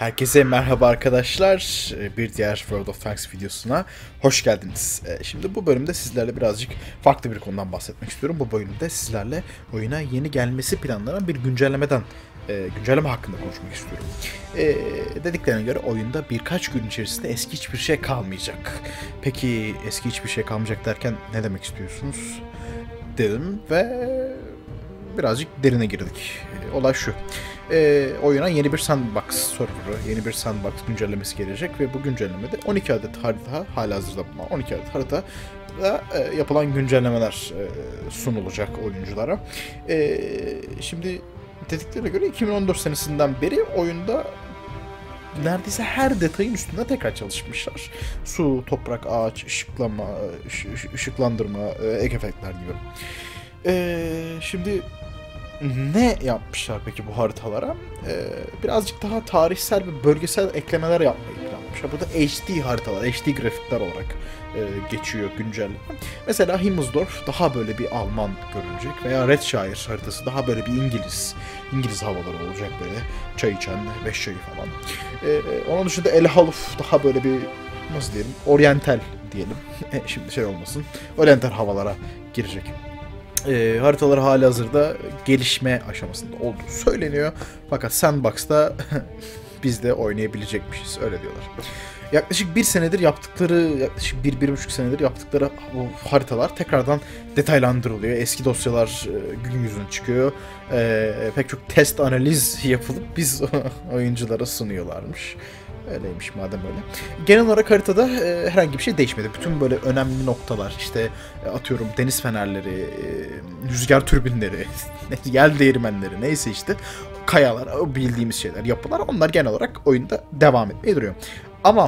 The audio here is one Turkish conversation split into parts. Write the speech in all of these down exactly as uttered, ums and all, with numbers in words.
Herkese merhaba arkadaşlar. Bir diğer World of Tanks videosuna hoş geldiniz. Şimdi bu bölümde sizlerle birazcık farklı bir konudan bahsetmek istiyorum. Bu bölümde sizlerle oyuna yeni gelmesi planlanan bir güncellemeden, güncelleme hakkında konuşmak istiyorum. Ee, dediklerine göre oyunda birkaç gün içerisinde eski hiçbir şey kalmayacak. Peki eski hiçbir şey kalmayacak derken ne demek istiyorsunuz? Dedim ve birazcık derine girdik. Olay şu. E, oyuna yeni bir sandbox server'ı, yeni bir sandbox güncellemesi gelecek ve bu güncellemede on iki adet harita, halihazırda bulunan on iki adet harita ve e, yapılan güncellemeler e, sunulacak oyunculara. E, şimdi dediklerine göre iki bin on dört senesinden beri oyunda neredeyse her detayın üstünde tekrar çalışmışlar. Su, toprak, ağaç, ışıklama, ışıklandırma, ek efektler gibi. E, şimdi ne yapmışlar peki bu haritalara? Ee, birazcık daha tarihsel ve bölgesel eklemeler yapmayı planlamışlar. Burada H D haritalar, H D grafikler olarak e, geçiyor güncelleme. Mesela Himmelsdorf daha böyle bir Alman görünecek veya Redshire haritası daha böyle bir İngiliz, İngiliz havaları olacak böyle çay içen, beş çayı falan. Ee, onun dışında El Haluf daha böyle bir nasıl diyelim, oryantal diyelim. Şimdi şey olmasın, oryantal havalara girecek. E, haritalar halihazırda gelişme aşamasında olduğu söyleniyor. Fakat Sandbox'ta biz de oynayabilecekmişiz, öyle diyorlar. Yaklaşık bir senedir yaptıkları, yaklaşık bir, bir buçuk senedir yaptıkları bu haritalar tekrardan detaylandırılıyor. Eski dosyalar e, gün yüzüne çıkıyor. E, pek çok test analiz yapılıp biz oyunculara sunuyorlarmış. Öyleymiş madem öyle. Genel olarak haritada e, herhangi bir şey değişmedi. Bütün böyle önemli noktalar, işte e, atıyorum deniz fenerleri, e, rüzgar türbinleri, yel değirmenleri, neyse işte kayalar, o bildiğimiz şeyler, yapılar, onlar genel olarak oyunda devam etmeye duruyor. Ama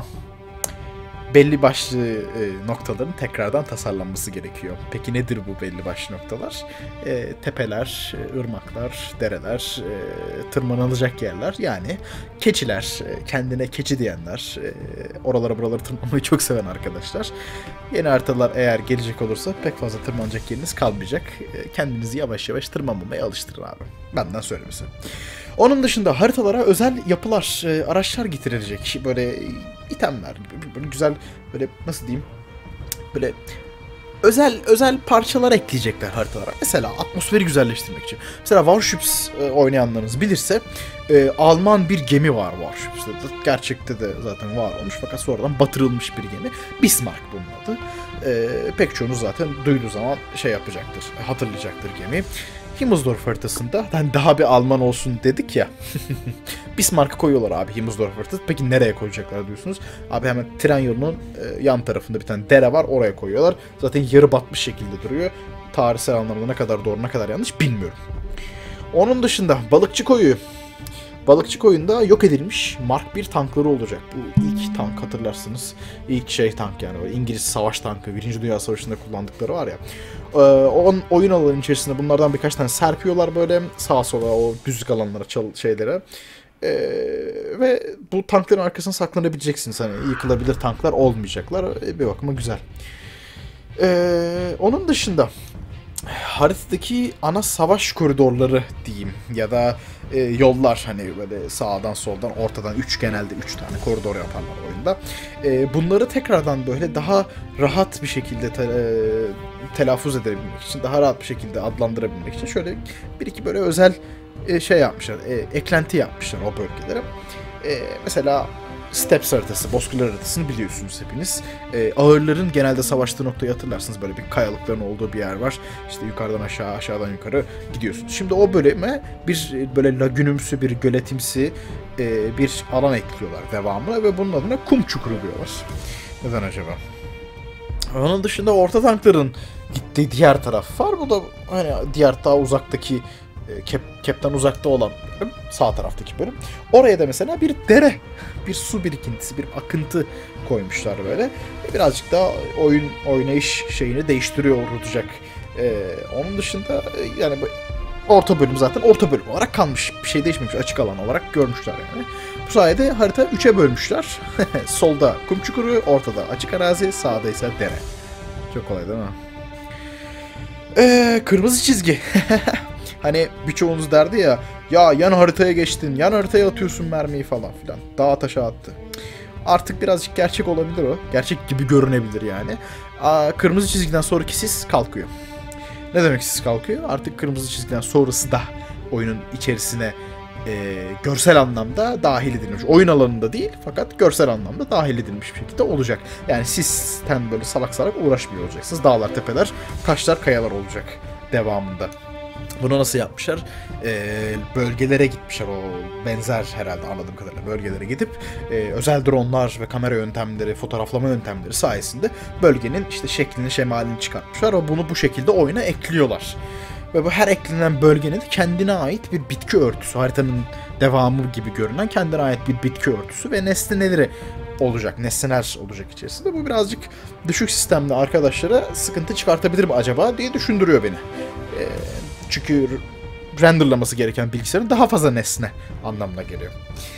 belli başlı e, noktaların tekrardan tasarlanması gerekiyor. Peki nedir bu belli başlı noktalar? E, tepeler, e, ırmaklar, dereler, e, tırmanılacak yerler. Yani keçiler, e, kendine keçi diyenler, e, oralara buralara tırmanmayı çok seven arkadaşlar. Yeni haritalar eğer gelecek olursa pek fazla tırmanacak yeriniz kalmayacak. E, kendinizi yavaş yavaş tırmanmamaya alıştırın abi. Benden söylemesi. Onun dışında haritalara özel yapılar, e, araçlar getirilecek. Böyle itemler gibi, böyle güzel, böyle nasıl diyeyim, böyle özel özel parçalar ekleyecekler haritalara. Mesela atmosferi güzelleştirmek için. Mesela Warships e, oynayanlarınız bilirse e, Alman bir gemi var Warships'te. Gerçekte de zaten var olmuş fakat sonradan batırılmış bir gemi. Bismarck bunun adı. E, pek çoğunuz zaten duyduğu zaman şey yapacaktır, hatırlayacaktır gemi. Himmelsdorf haritasında hani daha bir Alman olsun dedik ya. Bismarck'ı koyuyorlar abi Himmelsdorf haritası. Peki nereye koyacaklar diyorsunuz? Abi hemen tren yolunun e, yan tarafında bir tane dere var, oraya koyuyorlar. Zaten yarı batmış şekilde duruyor. Tarihsel anlamda ne kadar doğru ne kadar yanlış bilmiyorum. Onun dışında balıkçı koyu. Balıkçı koyunda yok edilmiş Mark bir tankları olacak. Bu ilk tank, hatırlarsınız. İlk şey tank yani. İngiliz savaş tankı. Birinci Dünya Savaşı'nda kullandıkları var ya. Ee, o oyun alanının içerisinde bunlardan birkaç tane serpiyorlar böyle sağa sola, o düzlük alanlara, çal şeylere. Ee, ve bu tankların arkasına saklanabileceksiniz. Hani yıkılabilir tanklar olmayacaklar. Ee, bir bakıma güzel. Ee, onun dışında haritadaki ana savaş koridorları diyeyim ya da e, yollar, hani böyle sağdan soldan ortadan üç, genelde üç tane koridor yaparlar oyunda. E, bunları tekrardan böyle daha rahat bir şekilde te, e, telaffuz edebilmek için, daha rahat bir şekilde adlandırabilmek için şöyle bir iki böyle özel e, şey yapmışlar, e, eklenti yapmışlar o bölgelere. E, mesela Steps haritası, Bozkırlar haritasını biliyorsunuz hepiniz. Ee, ağırların genelde savaştığı noktayı hatırlarsınız. Böyle bir kayalıkların olduğu bir yer var. İşte yukarıdan aşağı, aşağıdan yukarı gidiyorsunuz. Şimdi o bölüme bir böyle lagünümsü, bir göletimsi e, bir alan ekliyorlar devamlı ve bunun adına kum çukuru diyorlar. Neden acaba? Onun dışında orta tankların gittiği diğer taraf var. Bu da hani diğer daha uzaktaki, Kep, Kep'ten uzakta olan bölüm, sağ taraftaki bölüm. Oraya da mesela bir dere, bir su birikintisi, bir akıntı koymuşlar böyle. Birazcık daha oyun oynayış şeyini değiştiriyor olacak. Ee, onun dışında yani orta bölüm zaten orta bölüm olarak kalmış. Bir şey değişmemiş, açık alan olarak görmüşler yani. Bu sayede harita üçe bölmüşler. Solda kum çukuru, ortada açık arazi, sağda ise dere. Çok kolay değil mi? Ee, kırmızı çizgi. Hani birçoğunuz derdi ya, Ya yan haritaya geçtin, yan haritaya atıyorsun mermiyi falan filan. Dağa taşa attı. Artık birazcık gerçek olabilir o. Gerçek gibi görünebilir yani. Aa, kırmızı çizgiden sonraki sis kalkıyor. Ne demek sis kalkıyor? Artık kırmızı çizgiden sonrası da oyunun içerisine e, görsel anlamda dahil edilmiş. Oyun alanında değil fakat görsel anlamda dahil edilmiş bir şekilde olacak. Yani sisten böyle salak salak uğraşmıyor olacaksınız. Dağlar, tepeler, taşlar, kayalar olacak devamında. Bunu nasıl yapmışlar? Ee, bölgelere gitmişler, o benzer herhalde anladığım kadarıyla bölgelere gidip e, özel dronlar ve kamera yöntemleri, fotoğraflama yöntemleri sayesinde bölgenin işte şeklini, şemalini çıkartmışlar ve bunu bu şekilde oyuna ekliyorlar. Ve bu her eklenen bölgenin kendine ait bir bitki örtüsü, haritanın devamı gibi görünen kendine ait bir bitki örtüsü ve nesneleri olacak, nesneler olacak içerisinde. Bu birazcık düşük sistemli arkadaşlara sıkıntı çıkartabilir mi acaba diye düşündürüyor beni. Ee, Çünkü renderlaması gereken bilgisayarın daha fazla nesne anlamına geliyor.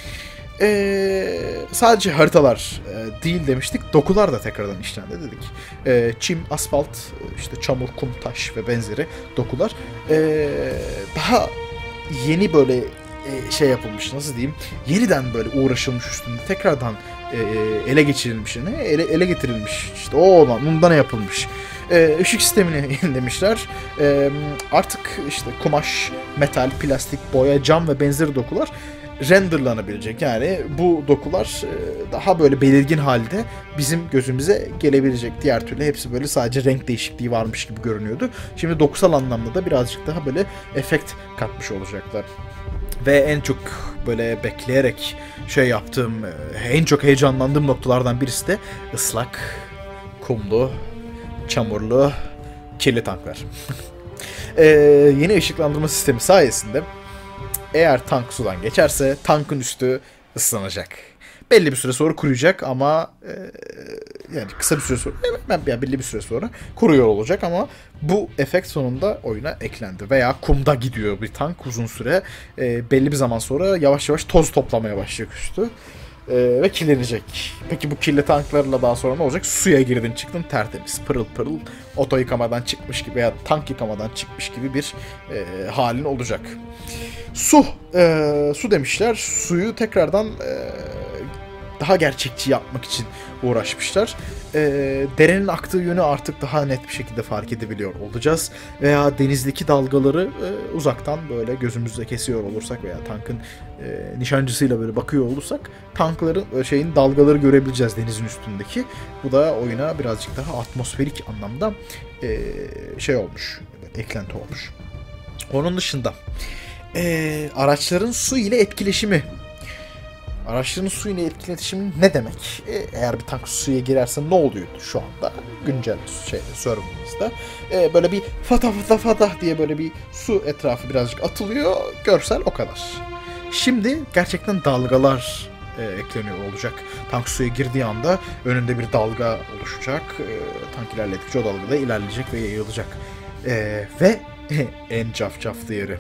Ee, sadece haritalar e, değil demiştik. Dokular da tekrardan işlendi dedik. Ee, çim, asfalt, işte çamur, kum, taş ve benzeri dokular ee, daha yeni böyle e, şey yapılmış, nasıl diyeyim, yeniden böyle uğraşılmış üstünde tekrardan e, ele geçirilmiş, ne ele, ele getirilmiş, işte o olan bundan yapılmış. Ee, ışık sistemini yenilemişler. Ee, artık işte kumaş, metal, plastik, boya, cam ve benzeri dokular renderlanabilecek. Yani bu dokular daha böyle belirgin halde bizim gözümüze gelebilecek. Diğer türlü hepsi böyle sadece renk değişikliği varmış gibi görünüyordu. Şimdi dokusal anlamda da birazcık daha böyle efekt katmış olacaklar. Ve en çok böyle bekleyerek şey yaptığım, en çok heyecanlandığım noktalardan birisi de ıslak, kumlu, çamurlu, kirli tanklar. ee, yeni ışıklandırma sistemi sayesinde eğer tank sudan geçerse tankın üstü ıslanacak. Belli bir süre sonra kuruyacak ama e, yani kısa bir süre sonra, yani belli bir süre sonra kuruyor olacak ama bu efekt sonunda oyuna eklendi. Veya kumda gidiyor bir tank uzun süre, e, belli bir zaman sonra yavaş yavaş toz toplamaya başlayacak üstü. Ee, ve kirlenecek. Peki bu kirli tanklarla daha sonra ne olacak? Suya girdin çıktın tertemiz, pırıl pırıl, oto yıkamadan çıkmış gibi veya tank yıkamadan çıkmış gibi bir e, halin olacak. Su. E, su demişler. Suyu tekrardan e, daha gerçekçi yapmak için uğraşmışlar. E, derenin aktığı yönü artık daha net bir şekilde fark edebiliyor olacağız. Veya denizdeki dalgaları e, uzaktan böyle gözümüzle kesiyor olursak veya tankın e, nişancısıyla böyle bakıyor olursak tankların e, şeyin dalgaları görebileceğiz denizin üstündeki. Bu da oyuna birazcık daha atmosferik anlamda e, şey olmuş, eklenti olmuş. Onun dışında e, araçların su ile etkileşimi. Araçların su ile etkileşimi ne demek? E, eğer bir tank suya girerse ne oluyordu şu anda güncel şeyde, serverımızda? E, böyle bir fata fata fata diye böyle bir su etrafı birazcık atılıyor. Görsel o kadar. Şimdi gerçekten dalgalar e, ekleniyor olacak. Tank suya girdiği anda önünde bir dalga oluşacak. E, tank ilerledikçe o dalga da ilerleyecek ve yayılacak. E, ve en cafcaflı yeri.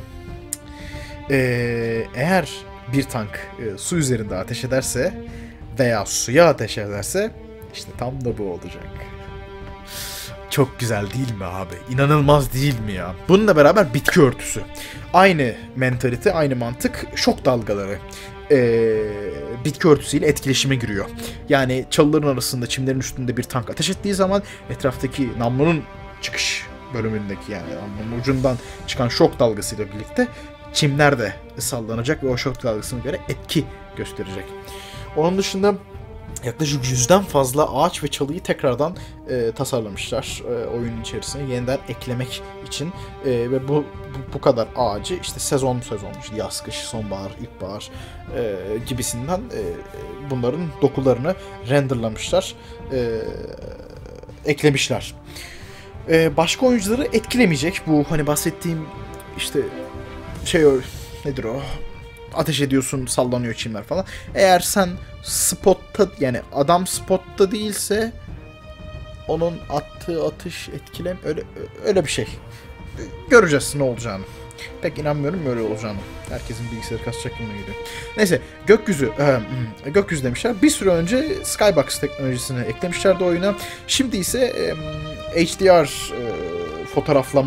E, eğer bir tank e, su üzerinde ateş ederse veya suya ateş ederse işte tam da bu olacak. Çok güzel değil mi abi? İnanılmaz değil mi ya? Bununla beraber bitki örtüsü. Aynı mentalite, aynı mantık, şok dalgaları. Ee, bitki örtüsüyle etkileşime giriyor. Yani çalıların arasında, çimlerin üstünde bir tank ateş ettiği zaman etraftaki namlunun çıkış bölümündeki, yani namlunun ucundan çıkan şok dalgasıyla birlikte çimler de sallanacak ve o şok dalgasına göre etki gösterecek. Onun dışında yaklaşık yüzden fazla ağaç ve çalıyı tekrardan e, tasarlamışlar e, oyunun içerisine yeniden eklemek için e, ve bu, bu bu kadar ağacı işte sezon sezon işte yaz, kış, sonbahar, ilkbahar e, gibisinden e, bunların dokularını renderlamışlar, e, eklemişler. E, başka oyuncuları etkilemeyecek bu hani bahsettiğim işte şey, nedir o? Ateş ediyorsun, sallanıyor çimler falan. Eğer sen spotta, yani adam spotta değilse onun attığı atış etkilem öyle öyle bir şey. Göreceğiz ne olacağını. Pek inanmıyorum böyle olacağını. Herkesin bilgisayarı kasacak gibi geliyor. Neyse, gökyüzü e, gökyüzü demişler. Bir süre önce Skybox teknolojisini eklemişlerdi oyuna. Şimdi ise e, H D R e, fotoğraflama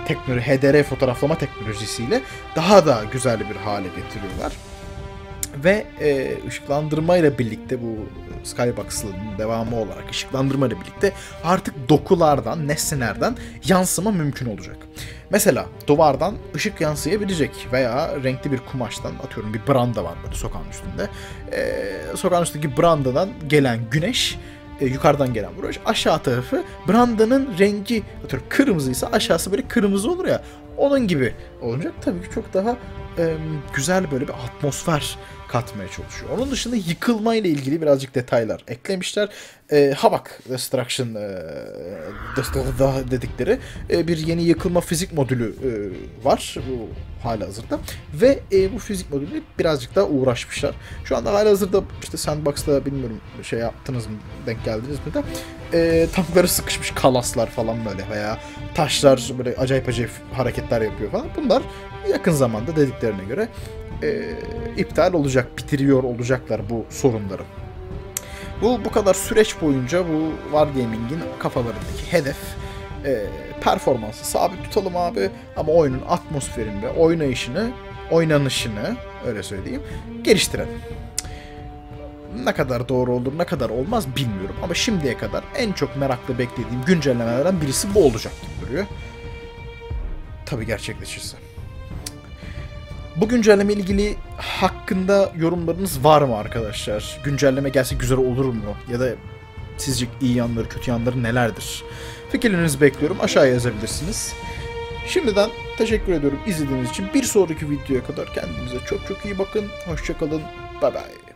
teknoloji, H D R fotoğraflama teknolojisiyle daha da güzel bir hale getiriyorlar. Ve e, ışıklandırma ile birlikte bu Skybox'ın devamı olarak ışıklandırma ile birlikte artık dokulardan, nesnelerden yansıma mümkün olacak. Mesela duvardan ışık yansıyabilecek veya renkli bir kumaştan, atıyorum bir branda var böyle sokağın üstünde. E, sokağın üstündeki brandadan gelen güneş, e, yukarıdan gelen vuruş, aşağı tarafı brandanın rengi, atıyorum kırmızıysa aşağısı böyle kırmızı olur ya, onun gibi olacak. Tabii ki çok daha e, güzel böyle bir atmosfer katmaya çalışıyor. Onun dışında yıkılma ile ilgili birazcık detaylar eklemişler. E, Havak Destruction e, dedikleri e, bir yeni yıkılma fizik modülü e, var bu halihazırda ve e, bu fizik modülü birazcık daha uğraşmışlar. Şu anda halihazırda işte Sandbox'ta bilmiyorum şey yaptınız mı, denk geldiniz mi de e, tankları sıkışmış kalaslar falan böyle veya taşlar böyle acayip acayip hareketler yapıyor falan. Bunlar yakın zamanda dediklerine göre e, iptal olacak, bitiriyor olacaklar bu sorunları. Bu bu kadar süreç boyunca bu Wargaming'in kafalarındaki hedef e, performansı sabit tutalım abi ama oyunun atmosferini ve oynayışını, oynanışını öyle söyleyeyim geliştirelim. Ne kadar doğru olur, ne kadar olmaz bilmiyorum ama şimdiye kadar en çok merakla beklediğim güncellemelerden birisi bu olacak gibi duruyor. Tabii gerçekleşirse. Bu güncelleme ilgili hakkında yorumlarınız var mı arkadaşlar? Güncelleme gelse güzel olur mu? Ya da sizce iyi yanları, kötü yanları nelerdir? Fikirlerinizi bekliyorum. Aşağıya yazabilirsiniz. Şimdiden teşekkür ediyorum izlediğiniz için. Bir sonraki videoya kadar kendinize çok çok iyi bakın. Hoşça kalın. Bye bye.